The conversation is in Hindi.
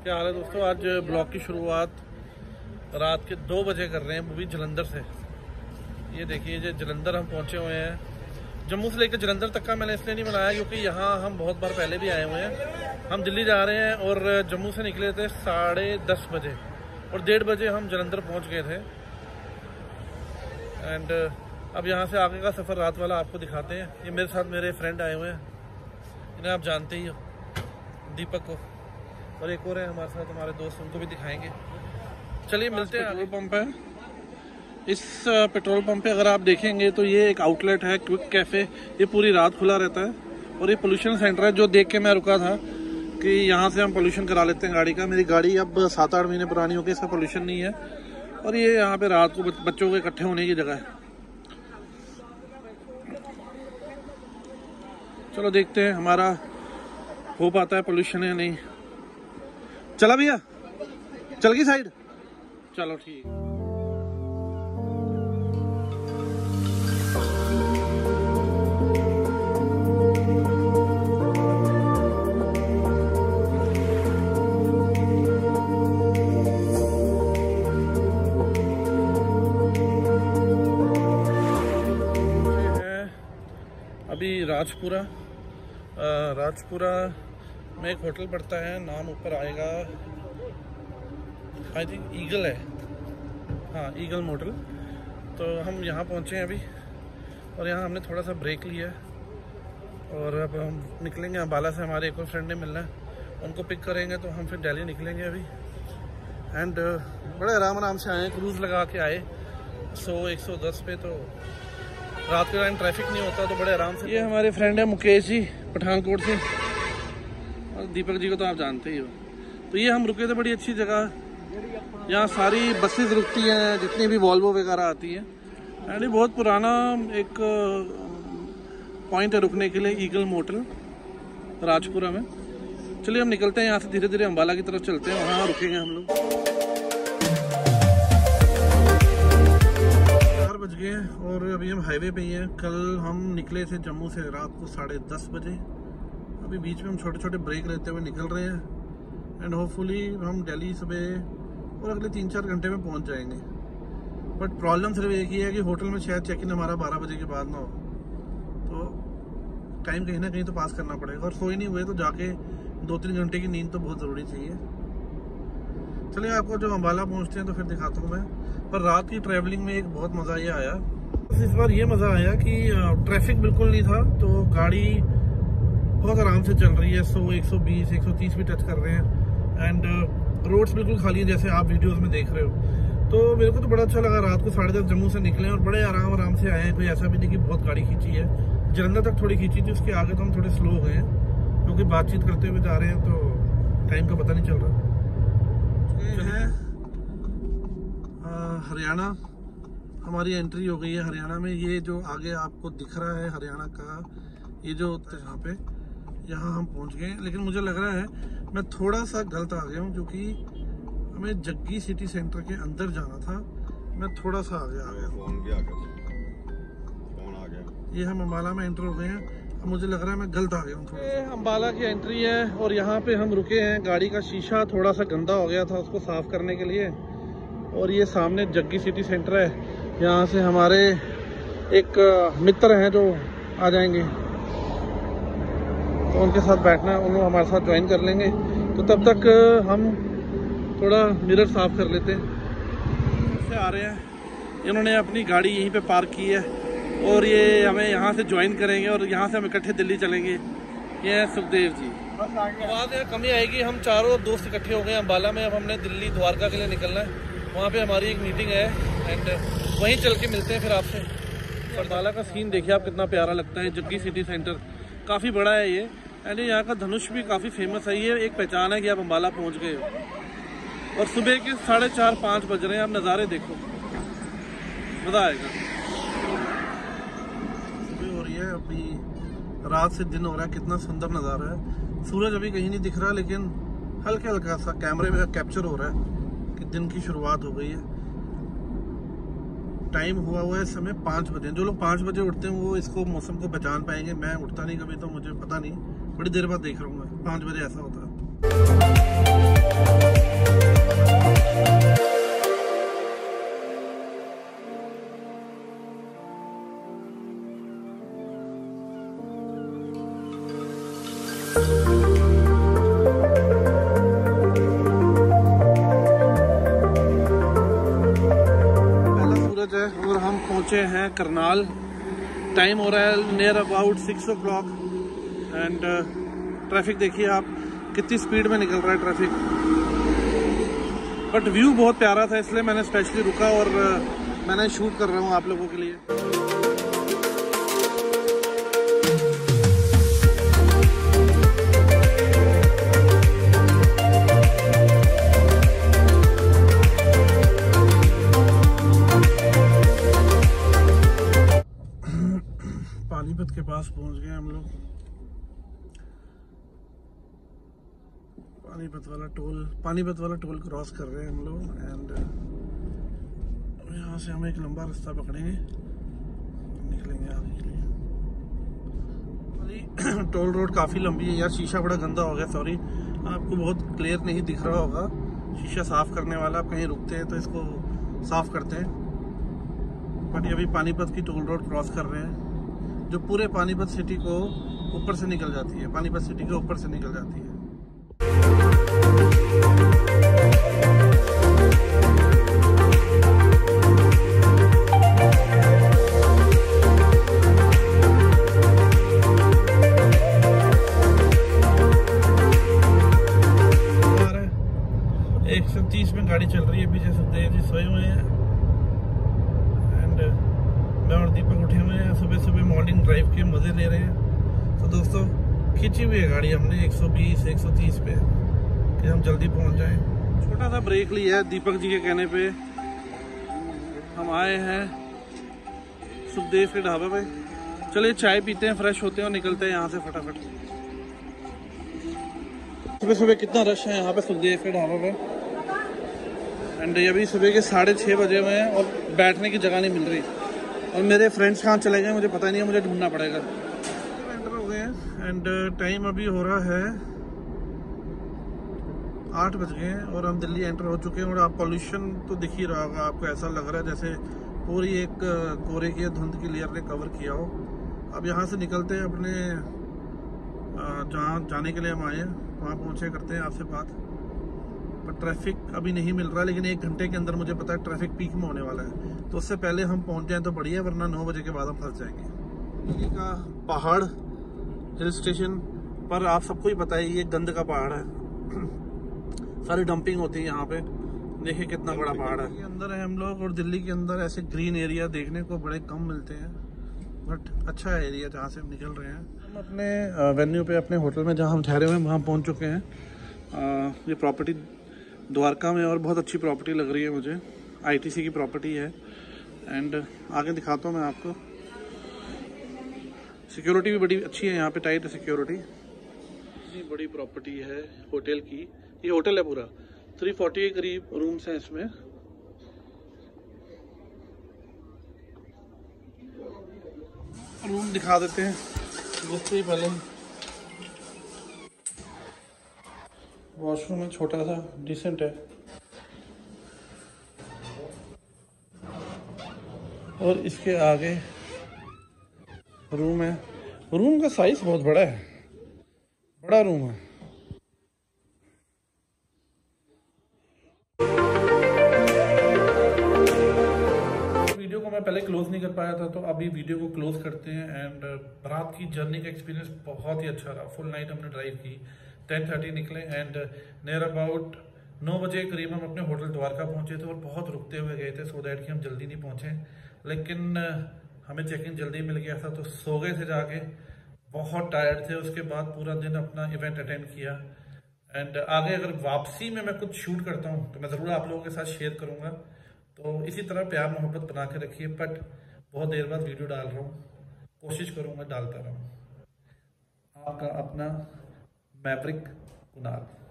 क्या हाल है दोस्तों। आज ब्लॉग की शुरुआत रात के 2 बजे कर रहे हैं, वो भी जलंधर से। ये देखिए, ये जलंधर हम पहुंचे हुए हैं। जम्मू से लेकर जलंधर तक का मैंने इसलिए नहीं बनाया क्योंकि यहाँ हम बहुत बार पहले भी आए हुए हैं। हम दिल्ली जा रहे हैं और जम्मू से निकले थे 10:30 बजे और 1:30 बजे हम जलंधर पहुँच गए थे। एंड अब यहाँ से आगे का सफ़र रात वाला आपको दिखाते हैं। ये मेरे साथ मेरे फ्रेंड आए हुए हैं, इन्हें आप जानते ही हो, दीपक को, और एक और है हमारे साथ हमारे दोस्त, उनको भी दिखाएंगे। चलिए मिलते हैं। पेट्रोल पंप है। इस पेट्रोल पंप पे अगर आप देखेंगे तो ये एक आउटलेट है, क्विक कैफ़े। ये पूरी रात खुला रहता है और ये पोल्यूशन सेंटर है, जो देख के मैं रुका था कि यहाँ से हम पोल्यूशन करा लेते हैं गाड़ी का। मेरी गाड़ी अब 7-8 महीने पुरानी हो गई, इसका पोल्यूशन नहीं है। और ये यहाँ पे रात को बच्चों के इकट्ठे होने की जगह है। चलो देखते हैं हमारा हो पाता है पोल्यूशन है नहीं। चला भैया, चल गई साइड, चलो ठीक। अभी राजपुरा में एक होटल पड़ता है, नाम ऊपर आएगा, आई थिंक ईगल है, हाँ ईगल मोटल। तो हम यहाँ पहुँचे हैं अभी और यहाँ हमने थोड़ा सा ब्रेक लिया है और अब हम निकलेंगे अम्बाला से। हमारे एक और फ्रेंड ने मिलना है, उनको पिक करेंगे तो हम फिर दिल्ली निकलेंगे अभी। एंड बड़े आराम से आए, क्रूज़ लगा के आए 100-110 पे, तो रात के टाइम ट्रैफिक नहीं होता तो बड़े आराम से। ये हमारे फ्रेंड है मुकेश जी, पठानकोट से, और दीपक जी को तो आप जानते ही हो। तो ये हम रुके थे बड़ी अच्छी जगह, यहाँ सारी बसेस रुकती हैं, जितनी भी वॉल्वो वगैरह आती है। एंड ये बहुत पुराना एक पॉइंट है रुकने के लिए, ईगल मोटल राजपुरा में। चलिए हम निकलते हैं यहाँ से, धीरे धीरे अम्बाला की तरफ चलते हैं, वहाँ रुकेंगे हम लोग। 4 बज गए और अभी हम हाईवे पे ही हैं। कल हम निकले थे जम्मू से रात को 10:30 बजे। अभी बीच में हम छोटे छोटे ब्रेक लेते हुए निकल रहे हैं एंड होपफुली हम दिल्ली सुबह और अगले 3-4 घंटे में पहुंच जाएंगे। बट प्रॉब्लम सिर्फ एक ही है कि होटल में शायद चेक इन हमारा 12 बजे के बाद ना हो, तो टाइम कहीं ना कहीं तो पास करना पड़ेगा। और सोए नहीं हुए तो जाके 2-3 घंटे की नींद तो बहुत ज़रूरी चाहिए। चलिए आपको जब अम्बाला पहुँचते हैं तो फिर दिखाता हूँ मैं। पर रात की ट्रैवलिंग में एक बहुत मज़ा ये आया, इस बार ये मज़ा आया कि ट्रैफिक बिल्कुल नहीं था, तो गाड़ी बहुत आराम से चल रही है। 100, 120, 130 भी टच कर रहे हैं एंड रोड्स बिल्कुल खाली है, जैसे आप वीडियोस में देख रहे हो। तो मेरे को तो बड़ा अच्छा लगा। रात को 10:30 जम्मू से निकले और बड़े आराम से आए हैं। कोई ऐसा भी नहीं कि बहुत गाड़ी खींची है। जलंधर तक थोड़ी खींची थी, उसके आगे तो हम थोड़े स्लो हो गए हैं क्योंकि बातचीत करते हुए जा रहे हैं तो टाइम का पता नहीं चल रहा है। हरियाणा हमारी एंट्री हो गई है हरियाणा में। ये जो आगे आपको दिख रहा है हरियाणा का, ये जो यहाँ हम पहुँच गए। लेकिन मुझे लग रहा है मैं थोड़ा सा गलत आ गया हूँ क्योंकि हमें जग्गी सिटी सेंटर के अंदर जाना था, मैं थोड़ा सा आगे आ गया। फोन आ गया। ये हम अम्बाला में एंटर हो गए हैं। अब मुझे लग रहा है मैं गलत आ गया हूँ थोड़ा। ये अम्बाला की एंट्री है और यहाँ पे हम रुके हैं। गाड़ी का शीशा थोड़ा सा गंदा हो गया था, उसको साफ करने के लिए। और ये सामने जग्गी सिटी सेंटर है, यहाँ से हमारे एक मित्र हैं जो आ जाएंगे, तो उनके साथ बैठना है, उन लोग हमारे साथ ज्वाइन कर लेंगे। तो तब तक हम थोड़ा मिरर साफ कर लेते हैं। से आ रहे हैं, इन्होंने अपनी गाड़ी यहीं पे पार्क की है और ये हमें यहाँ से ज्वाइन करेंगे और यहाँ से हम इकट्ठे दिल्ली चलेंगे। ये है सुखदेव जी। आवाज़ यहाँ कमी आएगी। हम चारों दोस्त इकट्ठे हो गए अम्बाला में। अब हमने दिल्ली द्वारका के लिए निकलना है, वहाँ पे हमारी एक मीटिंग है एंड वहीं चल के मिलते हैं फिर आपसे। अम्बाला का सीन देखिए आप, कितना प्यारा लगता है। जग्गी सिटी सेंटर काफ़ी बड़ा है ये, यानी यहाँ का धनुष भी काफ़ी फेमस है। ये एक पहचान है कि आप अम्बाला पहुँच गए हो। और सुबह के 4:30-5 बज रहे हैं, आप नज़ारे देखो, मज़ा आएगा। सुबह हो रही है, अभी रात से दिन हो रहा है, कितना सुंदर नज़ारा है। सूरज अभी कहीं नहीं दिख रहा, लेकिन हल्का हल्का सा कैमरे में कैप्चर हो रहा है कि दिन की शुरुआत हो गई है। टाइम हुआ है समय 5 बजे। जो लोग 5 बजे उठते हैं वो इसको मौसम को पहचान पाएंगे। मैं उठता नहीं कभी, तो मुझे पता नहीं, बड़ी देर बाद देख रहा हूँ मैं 5 बजे ऐसा होता है। पहुंचे हैं करनाल। टाइम हो रहा है near about 6 o'clock and traffic देखिए आप कितनी स्पीड में निकल रहा है ट्रैफिक। बट व्यू बहुत प्यारा था इसलिए मैंने स्पेशली रुका और मैंने शूट कर रहा हूँ आप लोगों के लिए। पानीपत के पास पहुंच गए हम लोग। पानीपत वाला टोल क्रॉस कर रहे हैं हम लोग एंड यहाँ से हम एक लंबा रास्ता पकड़ेंगे, निकलेंगे आगे के लिए। टोल रोड काफ़ी लंबी है यार। शीशा बड़ा गंदा हो गया, सॉरी, आपको बहुत क्लियर नहीं दिख रहा होगा। शीशा साफ़ करने वाला, आप कहीं रुकते हैं तो इसको साफ़ करते हैं। बट ये अभी पानीपत की टोल रोड क्रॉस कर रहे हैं जो पूरे पानीपत सिटी को ऊपर से निकल जाती है, पानीपत सिटी के ऊपर से निकल जाती है। में गाड़ी चल रही है, पीछे सुखदेव जी सोए हुए हैं एंड मैं और दीपक उठे हुए हैं। सुबह सुबह मॉर्निंग ड्राइव के मजे ले रहे हैं। तो दोस्तों खींची हुई है गाड़ी हमने 120-130 पे कि हम जल्दी पहुंच जाएं। छोटा सा ब्रेक लिया है दीपक जी के कहने पे। हम आए हैं सुखदेव के ढाबे पे। चलिए चाय पीते हैं, फ्रेश होते हैं और निकलते हैं यहाँ से फटाफट। सुबह सुबह कितना रश है यहाँ पे सुखदेव के ढाबे पे एंड अभी सुबह के 6:30 बजे हुए हैं और बैठने की जगह नहीं मिल रही। और मेरे फ्रेंड्स कहाँ चले गए मुझे पता नहीं है, मुझे ढूंढना पड़ेगा। एंटर हो गए हैं एंड टाइम अभी हो रहा है 8 बज गए हैं और हम दिल्ली एंटर हो चुके हैं। और आप पॉल्यूशन तो दिख ही रहा होगा आपको, ऐसा लग रहा है जैसे पूरी एक कोहरे की धुंध की लेयर ने कवर किया हो। अब यहाँ से निकलते हैं अपने जहाँ जाने के लिए हम आए हैं वहाँ पहुँचे, करते हैं आपसे बात। पर ट्रैफिक अभी नहीं मिल रहा, लेकिन 1 घंटे के अंदर मुझे पता है ट्रैफिक पीक में होने वाला है। तो उससे पहले हम पहुंच जाएं तो बढ़िया, वरना 9 बजे के बाद हम फंस जाएंगे। दिल्ली का पहाड़ हिल स्टेशन पर आप सबको ही पता है ये गंद का पहाड़ है। सारी डंपिंग होती है यहाँ पे। देखिए कितना बड़ा पहाड़ है। अंदर है हम लोग और दिल्ली के अंदर ऐसे ग्रीन एरिया देखने को बड़े कम मिलते हैं, बट अच्छा एरिया जहाँ से हम निकल रहे हैं। हम अपने वेन्यू पे, अपने होटल में जहाँ हम ठहरे हुए हैं वहाँ पहुँच चुके हैं। ये प्रॉपर्टी द्वारका में और बहुत अच्छी प्रॉपर्टी लग रही है मुझे। ITC की प्रॉपर्टी है एंड आगे दिखाता हूँ मैं आपको। सिक्योरिटी भी बड़ी अच्छी है यहाँ पे, टाइट है सिक्योरिटी। इतनी बड़ी प्रॉपर्टी है होटल की। ये होटल है पूरा, 340 के करीब रूम्स हैं इसमें। रूम दिखा देते हैं दोस्तों। पहले वॉशरूम है, छोटा सा, डिसेंट है। और इसके आगे रूम है। रूम का साइज बहुत बड़ा है, बड़ा रूम है। वीडियो को मैं पहले क्लोज नहीं कर पाया था, तो अभी वीडियो को क्लोज करते हैं। एंड रात की जर्नी का एक्सपीरियंस बहुत ही अच्छा रहा। फुल नाइट हमने ड्राइव की, 10:30 निकले एंड नियर अबाउट 9 बजे करीब हम अपने होटल द्वारका पहुंचे थे। और बहुत रुकते हुए गए थे सो दैट कि हम जल्दी नहीं पहुंचे, लेकिन हमें चेक इन जल्दी मिल गया था तो सो गए थे जाके। बहुत टायर्ड थे। उसके बाद पूरा दिन अपना इवेंट अटेंड किया एंड आगे अगर वापसी में मैं कुछ शूट करता हूँ तो मैं ज़रूर आप लोगों के साथ शेयर करूँगा। तो इसी तरह प्यार मोहब्बत बना के रखिए। बट बहुत देर बाद वीडियो डाल रहा हूँ, कोशिश करूँगा डालता रहूँ। आपका अपना मैवरिक कुणाल।